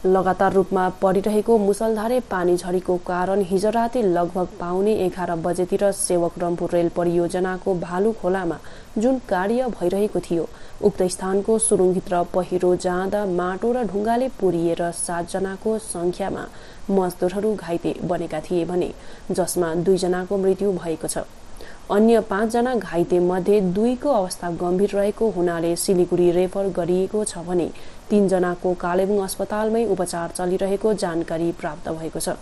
लगातार रूपमा परिरहेको मुसलधारे पानी झरीको कारण हिजो राति लगभग पाउने 11 बजेतिर सेवक रम्फू रेल परियोजनाको भालु खोलामा जुन कार्य भइरहेको थियो उक्त स्थानको सुरुङभित्र पहिरो जाँदा माटो र ढुङ्गाले पुरिएर 7 जनाको संख्यामा मजदुरहरू घाइते बनेका थिए भने जसमा 2 जनाको मृत्यु भएको छ। अन्य 5 जना घाइते मध्ये 2 को अवस्था गम्भीर रहेको हुनाले सिलिगुडी रेफर गरिएको छ भने 3 जनाको कालेबुङ अस्पतालमै उपचार चलिरहेको जानकारी प्राप्त भएको छ।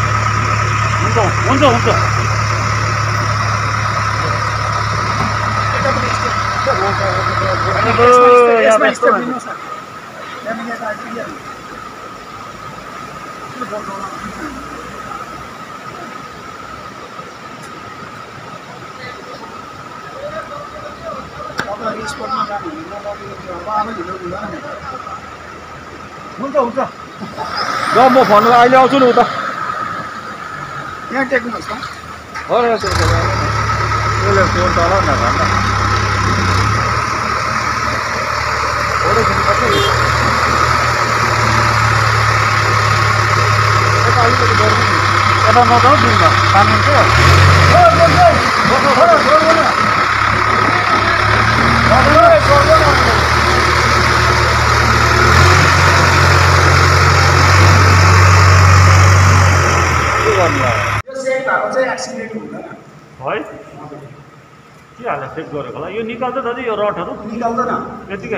हुन्छ ल म फोन अहिले आउँछु नि उता यहाँ टेक्नुहोस् न हो र त्यसले फोन तल न घरमा ओडे पनि कतै यता अलिकति गर्नु नि यता नजाऊ दिनमा पानी चाहिँ है के हाल्दा चेक गरेको होला यो निकाल्छ दाजु यो रडहरू निकाल्दैन यतिकै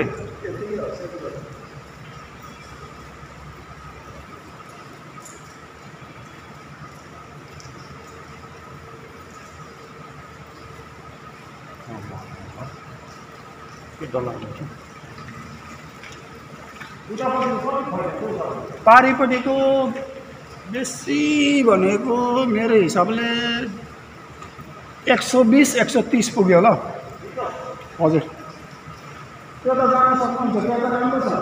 पारिपट्टिको बेसी भनेको मेरो हिसाबले 120-130 पुग्यो होला हजुर त्यो त जान सक्नुहुन्छ त्यो त राम्रो छ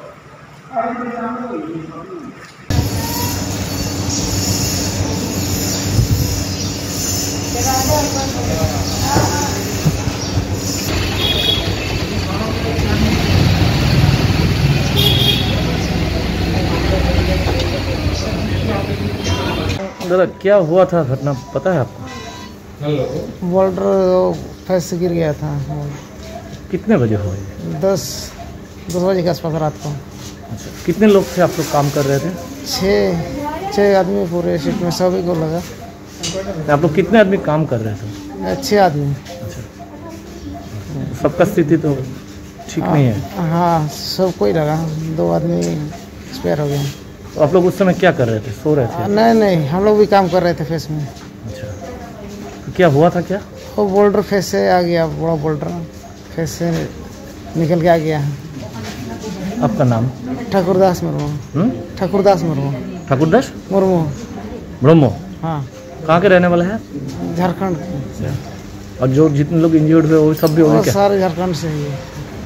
दादा क्या हुआ था घटना पता है आपको? बोल्डर फंस गिर गया था। कितने बजे हुआ? 10 बजे के आसपास रात को। अच्छा, कितने लोग थे आप लोग काम कर रहे थे? 6 आदमी पूरे शिफ्ट में सभी को लगा। आप लोग कितने आदमी काम कर रहे थे? 6 आदमी। अच्छा, सबका स्थिति तो ठीक नहीं है? हाँ सब कोई लगा, 2 आदमी एक्सपायर हो गए। तो आप लोग उस समय क्या कर रहे थे? सो रहे थे? नहीं हम लोग भी काम कर रहे थे फेस में। अच्छा, तो क्या हुआ था? क्या वो बोल्डर फेस से आ गया, बड़ा बोल्डर फेस से निकल के आ गया। आपका नाम? ठाकुरदास मुर्मू। ठाकुरदास मुर्मू। ठाकुरदास मुर्मू ब्रह्मो। हाँ। कहाँ के रहने वाला है? झारखंड। और जो जितने लोग इंजर्ड हुए वो सब भी हो गए? सारे झारखंड से ही।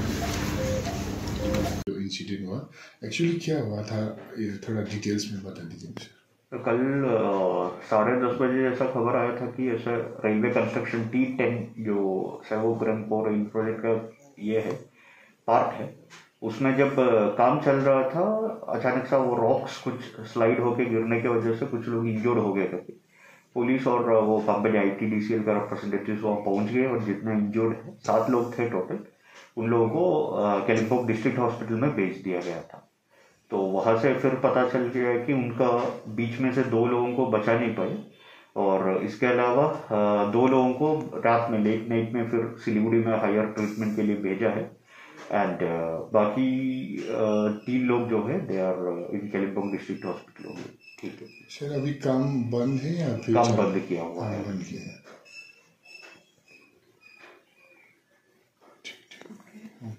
इंसिडेंट हुआ एक्चुअली क्या हुआ था ये थोड़ा डिटेल्स में बता दीजिए मुझे। तो कल 10:30 बजे ऐसा खबर आया था कि ऐसा रेलवे कंस्ट्रक्शन T10 जो सेवक रम्फू रेल प्रोजेक्ट का ये है पार्ट है, उसमें जब काम चल रहा था अचानक सा वो रॉक्स कुछ स्लाइड होके गिरने की वजह से कुछ लोग इंजर्ड हो गए थे। पुलिस और वो कंपनी ITDCL का रिप्रेजेंटेटिव्स वहाँ पहुँच गए और जितने इंजर्ड है 7 लोग थे टोटल, उन लोगों को कालिम्पोंग डिस्ट्रिक्ट हॉस्पिटल में भेज दिया गया था। तो वहाँ से फिर पता चल गया कि उनका बीच में से 2 लोगों को बचा नहीं पाए और इसके अलावा 2 लोगों को रात में लेट नाइट में फिर सिलीगुड़ी में हायर ट्रीटमेंट के लिए भेजा है एंड बाकी 3 लोग जो है they are in Kalimpong district hospital हो गए। ठीक है सर, अभी काम बंद है या फिर काम बंद किया हुआ है? बंद किया है।